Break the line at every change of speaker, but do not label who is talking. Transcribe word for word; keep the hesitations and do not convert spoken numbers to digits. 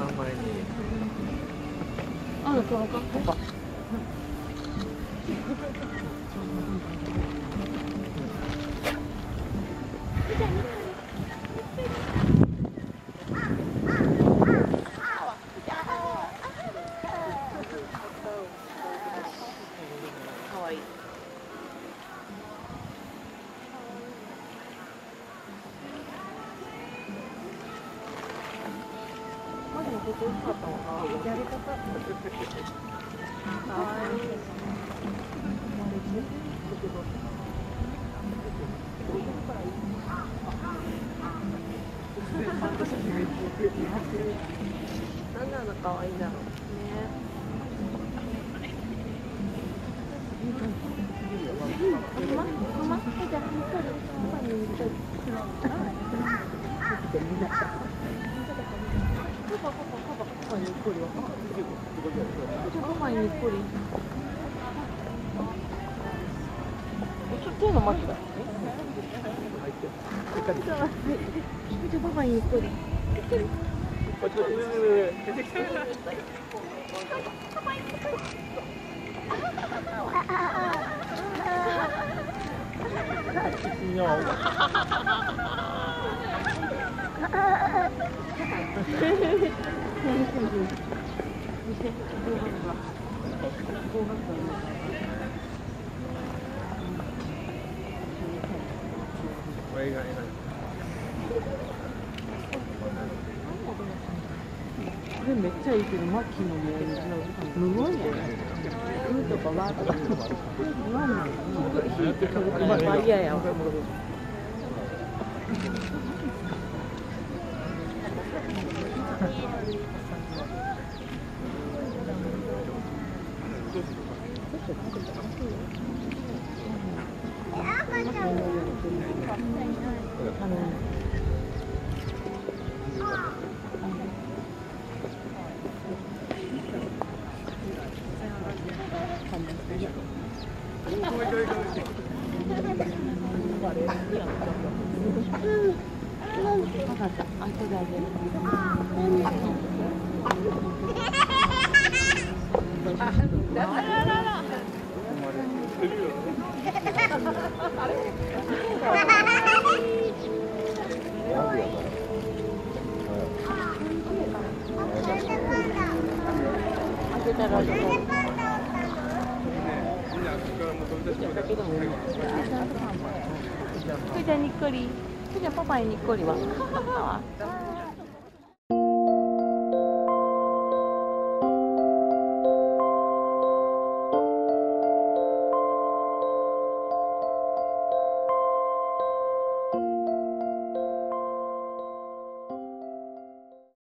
前に。
あ、なんか、パパ。かわいい。マジでここ美味しかったわな。やり方。かわいい。なんであんな可愛いんだろう。ね。ママ、ママ、じゃあ、ゆっくり、パパにゆっくり。パパ、パパ、パパ、パパにゆっくり。パパにゆっくり。ちょっと手の待ってた。ちょっと待って。ちょっとパパにゆっくり。これめっちゃいいけど、マッキーのもすごいね。うんとかわーとか。なんなの？引いて飛ぶからバリアや。じゃあにっこり。じゃあパパににっこりは。